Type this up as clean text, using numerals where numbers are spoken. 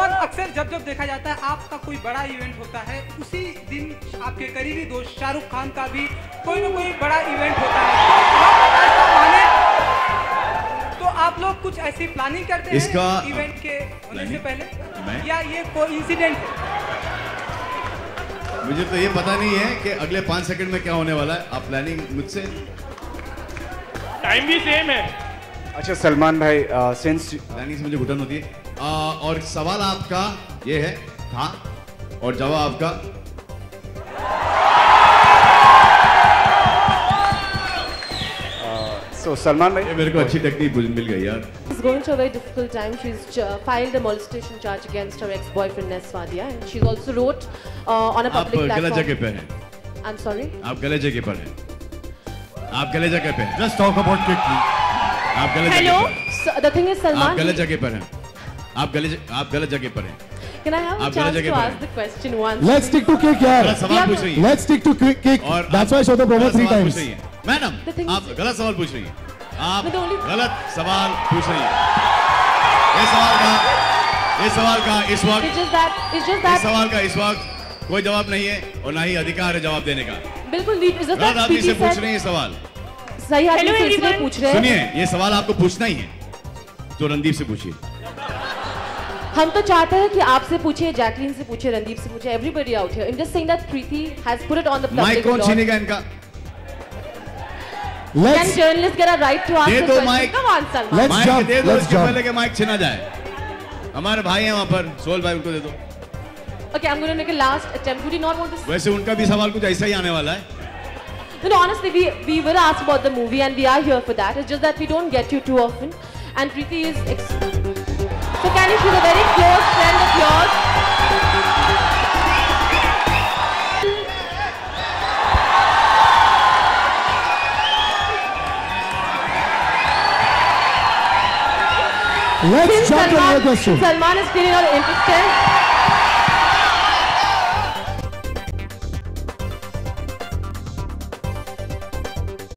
सलमान, अक्सर जब जब देखा जाता है आपका कोई बड़ा इवेंट होता है, उसी दिन आपके करीबी दोस्त शाहरुख खान का भी कोई ना कोई बड़ा इवेंट होता है। तो आप लोग कुछ ऐसी प्लानिंग करते हैं इवेंट के होने से पहले, या ये कोई इंसिडेंट है? मुझे तो ये पता नहीं है कि अगले 5 सेकंड में क्या होने वाला है। आप प्लानिंग मुझसे, टाइम भी सेम है। अच्छा सलमान भाई, सिंस प्लानिंग से मुझे घुटन होती है। और सवाल आपका ये है था और जवाब आपका so Salman bhai, मेरे को अच्छी टेक्निक मिल गई यार। She's going through a very difficult time. She's filed a molestation charge against her ex-boyfriend Nes Wadia, and she's also wrote on a public platform. आप गलत जगह पे हैं। I'm sorry. आप गलत जगह पर हैं। आप गलत जगह पे हैं। Just talk about quickly. आप गलत Hello. जगह पर हैं। So, the thing is, Salman. आप गलत जगह पर हैं। आप गलत जगह पर हैं। Can I have a chance to ask the question once? Let's stick to kick यार। सवाल पूछ रही हैं। Let's stick to kick. That's why I show the promo 3 times. Madam, आप गलत सवाल पूछ रही हैं। आप गलत सवाल पूछ रही हैं। ये सवाल का इस वक्त इस सवाल का इस वक्त कोई जवाब नहीं है और ना ही अधिकार है जवाब देने का। बिल्कुल गलत आदमी से पूछ रही है सवाल। सही आदमी से इसलिए पूछ रहे हैं। सुनिए, ये सवाल आपको पूछना ही है तो रणदीप से पूछिए। हम तो चाहते हैं कि आपसे पूछिए, जैकलीन से पूछिए, रणदीप से पूछिए, everybody out here. I'm just saying that Preeti has put it on the public. Mike कौन छीनेगा इनका? Can journalists get a right to ask a question? Come on, Salman. Mike दे दो, इसके पहले के माइक छीना जाए। हमारे भाई हैं वहाँ पर, सोल भाई, उनको दे दो। Okay, I'm going to make a last attempt. Would you not want to? वैसे उनका भी सवाल कुछ ऐसा ही आने वाला है। No, honestly, we were asked about the movie and we are here for that. It's just that we don't get you too often. And Preeti is... So can you, she's a very close friend of yours. Let's jump to another question. Salman is clearly not interested.